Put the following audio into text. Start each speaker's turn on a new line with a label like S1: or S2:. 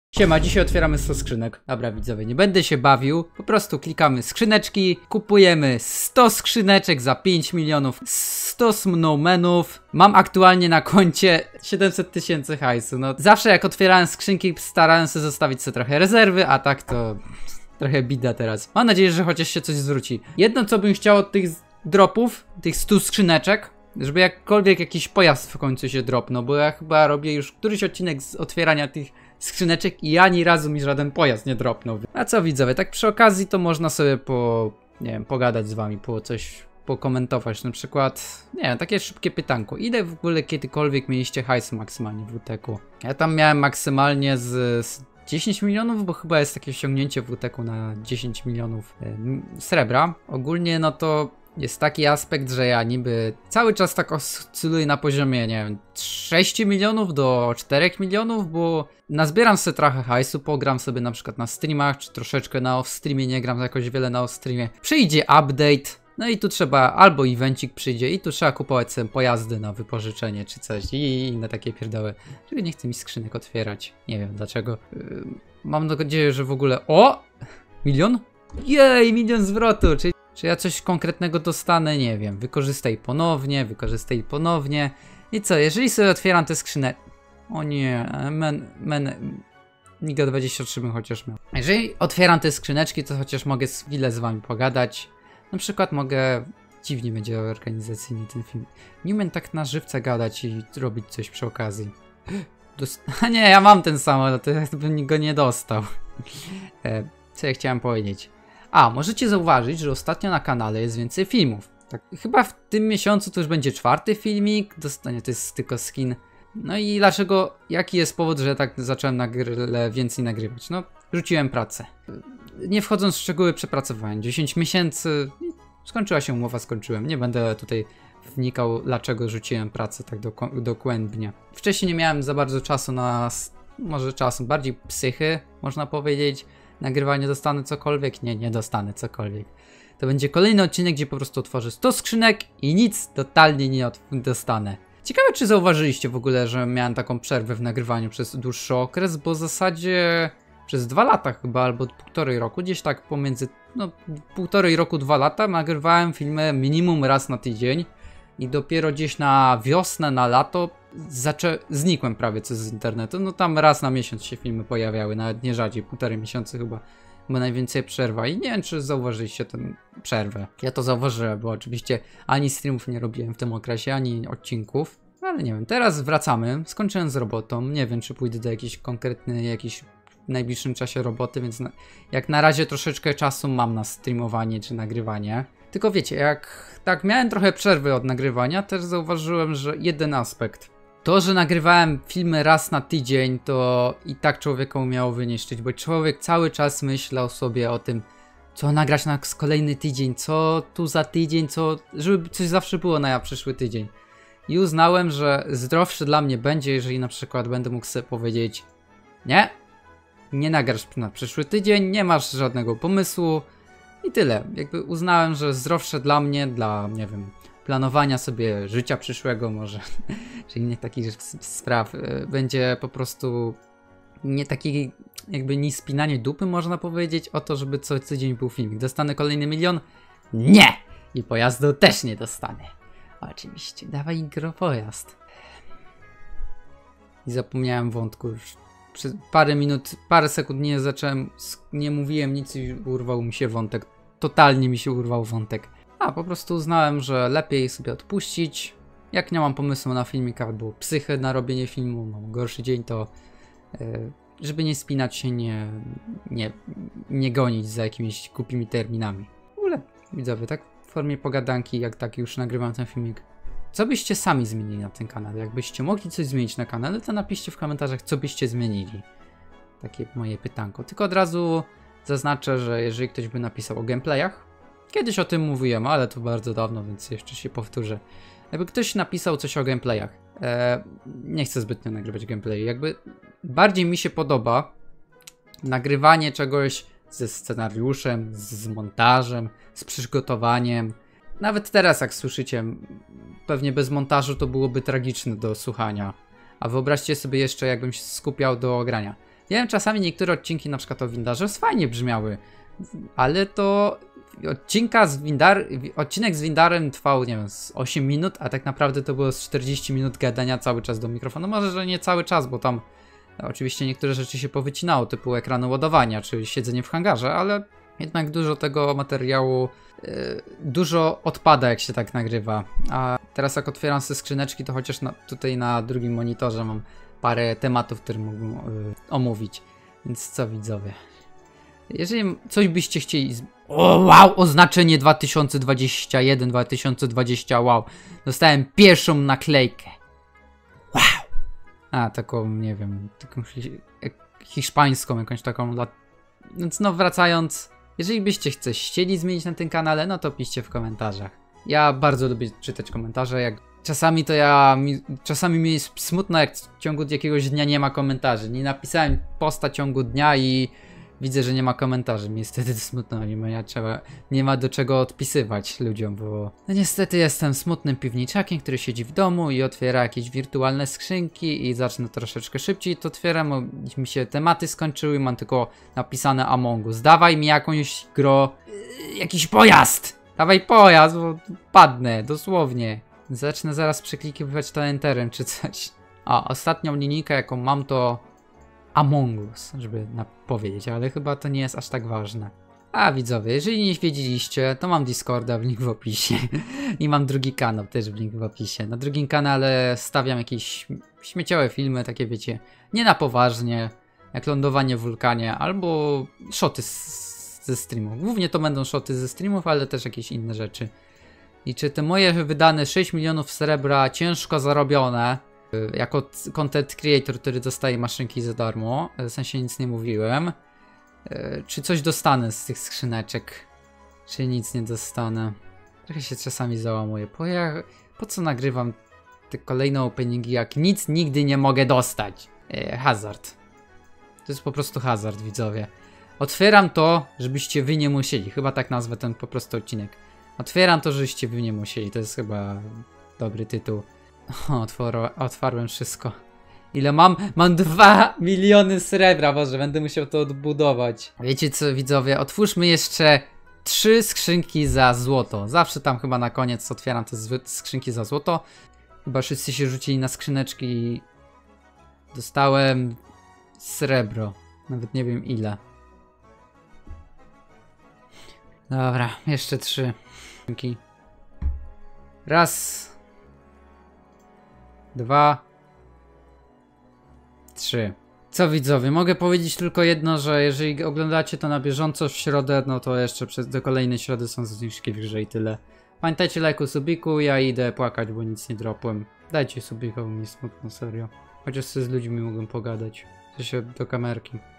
S1: Siema, dzisiaj otwieramy 100 skrzynek. Dobra widzowie, nie będę się bawił. Po prostu klikamy skrzyneczki, kupujemy 100 skrzyneczek za 5 milionów, 100 snowmenów. Mam aktualnie na koncie 700 tysięcy hajsu. No zawsze jak otwierałem skrzynki, starałem się zostawić sobie trochę rezerwy, a tak to trochę bida teraz. Mam nadzieję, że chociaż się coś zwróci. Jedno co bym chciał od tych dropów, tych 100 skrzyneczek, żeby jakkolwiek jakiś pojazd w końcu się dropnął, bo ja chyba robię już któryś odcinek z otwierania tych skrzyneczek i ani razu mi żaden pojazd nie dropnął. A co widzowie, tak przy okazji to można sobie nie wiem, pogadać z wami, pokomentować, na przykład, nie wiem, takie szybkie pytanko. Ile w ogóle kiedykolwiek mieliście hajsu maksymalnie w WTK-u? Ja tam miałem maksymalnie z 10 milionów, bo chyba jest takie osiągnięcie w WTK-u na 10 milionów srebra. Ogólnie no to jest taki aspekt, że ja niby cały czas tak oscyluję na poziomie, nie wiem, 6 milionów do 4 milionów, bo nazbieram sobie trochę hajsu, pogram sobie na przykład na streamach, czy troszeczkę na off-streamie, nie gram jakoś wiele na off-streamie. Przyjdzie update, no i tu trzeba, albo evencik przyjdzie i tu trzeba kupować sobie pojazdy na wypożyczenie, czy coś i inne takie pierdoły. Czyli nie chcę mi skrzynek otwierać, nie wiem dlaczego. Mam nadzieję, że w ogóle... O! Milion? Jej, milion zwrotu, czyli... Czy ja coś konkretnego dostanę? Nie wiem. Wykorzystaj ponownie. I co, jeżeli sobie otwieram tę skrzynę... O nie, Miga 23 bym chociaż miał. Jeżeli otwieram te skrzyneczki, to chociaż mogę chwilę z wami pogadać. Na przykład mogę... Dziwnie będzie organizacyjnie ten film. Nie umiem tak na żywca gadać i robić coś przy okazji. A nie, ja mam ten samolot, to ja bym go nie dostał. Co ja chciałem powiedzieć? A, możecie zauważyć, że ostatnio na kanale jest więcej filmów. Tak, chyba w tym miesiącu to już będzie 4. filmik. To jest tylko skin. No i dlaczego, jaki jest powód, że tak zacząłem więcej nagrywać? No, rzuciłem pracę. Nie wchodząc w szczegóły, przepracowałem 10 miesięcy. Skończyła się umowa, skończyłem. Nie będę tutaj wnikał, dlaczego rzuciłem pracę tak dokładnie. Wcześniej nie miałem za bardzo czasu na... Może czasu, bardziej psychy, można powiedzieć. Nagrywanie dostanę cokolwiek? Nie dostanę cokolwiek. To będzie kolejny odcinek, gdzie po prostu otworzę 100 skrzynek i nic totalnie nie dostanę. Ciekawe, czy zauważyliście w ogóle, że miałem taką przerwę w nagrywaniu przez dłuższy okres, bo w zasadzie przez 2 lata chyba, albo 1,5 roku, gdzieś tak pomiędzy, no 1,5 roku, 2 lata nagrywałem filmy minimum raz na tydzień i dopiero gdzieś na wiosnę, na lato znikłem prawie co z internetu. No tam raz na miesiąc się filmy pojawiały, nawet nie rzadziej, 1,5 miesiąca chyba najwięcej przerwa i nie wiem, czy zauważyliście tę przerwę. Ja to zauważyłem, bo oczywiście ani streamów nie robiłem w tym okresie, ani odcinków, ale nie wiem, teraz wracamy, skończyłem z robotą, nie wiem, czy pójdę do jakiejś konkretnej, w najbliższym czasie roboty, więc jak na razie troszeczkę czasu mam na streamowanie czy nagrywanie. Tylko wiecie, jak tak miałem trochę przerwy od nagrywania, też zauważyłem, że jeden aspekt. To, że nagrywałem filmy raz na tydzień, to i tak człowieka umiało wyniszczyć, bo człowiek cały czas myślał sobie o tym, co nagrać na kolejny tydzień, co tu za tydzień, żeby coś zawsze było na przyszły tydzień. I uznałem, że zdrowsze dla mnie będzie, jeżeli na przykład będę mógł sobie powiedzieć, nie nagrasz na przyszły tydzień, nie masz żadnego pomysłu i tyle. Jakby uznałem, że zdrowsze dla mnie, nie wiem, planowania sobie życia przyszłego może, czy innych takich spraw, będzie po prostu nie taki jakby nie spinanie dupy, można powiedzieć, o to, żeby co tydzień był filmik. Dostanę kolejny milion? Nie! I pojazdu też nie dostanę. Oczywiście, dawaj pojazd. I zapomniałem wątku już. Przez parę sekund nie mówiłem nic i urwał mi się wątek. Totalnie mi się urwał wątek. A po prostu uznałem, że lepiej sobie odpuścić. Jak nie mam pomysłu na filmik albo psychy na robienie filmu, mam gorszy dzień, to żeby nie spinać się, nie gonić za jakimiś głupimi terminami. W ogóle widzowie, tak w formie pogadanki, jak tak już nagrywam ten filmik. Co byście sami zmienili na tym kanale? Jakbyście mogli coś zmienić na kanale, to napiszcie w komentarzach, co byście zmienili. Takie moje pytanko. Tylko od razu zaznaczę, że jeżeli ktoś by napisał o gameplayach, kiedyś o tym mówiłem, ale to bardzo dawno, więc jeszcze się powtórzę. Jakby ktoś napisał coś o gameplayach, nie chcę zbytnio nagrywać gameplayi, jakby bardziej mi się podoba nagrywanie czegoś ze scenariuszem, z montażem, z przygotowaniem. Nawet teraz jak słyszycie, pewnie bez montażu to byłoby tragiczne do słuchania. A wyobraźcie sobie jeszcze, jakbym się skupiał do grania. Wiem, czasami niektóre odcinki, na przykład o Windarze, fajnie brzmiały, ale to odcinek z Windarem trwał, nie wiem, z 8 minut, a tak naprawdę to było z 40 minut gadania cały czas do mikrofonu. Może, że nie cały czas, bo tam oczywiście niektóre rzeczy się powycinało, typu ekrany ładowania, czy siedzenie w hangarze, ale jednak dużo tego materiału, dużo odpada, jak się tak nagrywa. A teraz jak otwieram sobie skrzyneczki, to chociaż tutaj na drugim monitorze mam parę tematów, które mógłbym omówić. Więc co, widzowie? Jeżeli coś byście chcieli... O, wow! Oznaczenie 2021, 2020, wow! Dostałem pierwszą naklejkę. Wow! A, taką, nie wiem, taką hiszpańską, jakąś taką... Więc no, wracając... Jeżeli byście chcieli zmienić na tym kanale, no to piszcie w komentarzach. Ja bardzo lubię czytać komentarze, jak... Czasami mi jest smutno, jak w ciągu jakiegoś dnia nie ma komentarzy. Nie napisałem posta w ciągu dnia i widzę, że nie ma komentarzy. Mi jest wtedy smutno, nie ma do czego odpisywać ludziom, bo no niestety jestem smutnym piwniczakiem, który siedzi w domu i otwiera jakieś wirtualne skrzynki i zacznę troszeczkę szybciej to otwieram, bo mi się tematy skończyły i mam tylko napisane Among Us. Dawaj mi jakąś jakiś pojazd! Dawaj pojazd, bo padnę, dosłownie. Zacznę zaraz przeklikiwać to enterem czy coś. A, ostatnią linijkę jaką mam to Among Us, żeby powiedzieć, ale chyba to nie jest aż tak ważne. A widzowie, jeżeli nie wiedzieliście, to mam Discorda w link w opisie. I mam drugi kanał też w link w opisie. Na drugim kanale stawiam jakieś śmieciowe filmy, takie wiecie, nie na poważnie, jak lądowanie w wulkanie, albo shoty ze streamów. Głównie to będą shoty ze streamów, ale też jakieś inne rzeczy. I czy te moje wydane 6 milionów srebra ciężko zarobione, jako content creator, który dostaje maszynki za darmo, w sensie nic nie mówiłem, czy coś dostanę z tych skrzyneczek, czy nic nie dostanę. Trochę się czasami załamuję. Po co nagrywam te kolejne openingi, jak nic nigdy nie mogę dostać? Hazard. To jest po prostu hazard, widzowie. Otwieram to, żebyście wy nie musieli. Chyba tak nazwę ten po prostu odcinek. Otwieram to, żebyście wy nie musieli. To jest chyba dobry tytuł. O, otwarłem wszystko. Ile mam? Mam 2 miliony srebra, Boże, będę musiał to odbudować. Wiecie co, widzowie? Otwórzmy jeszcze 3 skrzynki za złoto. Zawsze tam chyba na koniec otwieram te skrzynki za złoto. Chyba wszyscy się rzucili na skrzyneczki i dostałem srebro. Nawet nie wiem ile. Dobra, jeszcze 3. Raz. 2. 3. Co widzowie, mogę powiedzieć tylko jedno, że jeżeli oglądacie to na bieżąco w środę, no to jeszcze do kolejnej środy są zniżki w grze i tyle. Pamiętajcie, lajku, subiku, ja idę płakać, bo nic nie dropłem. Dajcie subika, bo mi smutno, serio. Chociaż z ludźmi mogłem pogadać. W sensie do kamerki.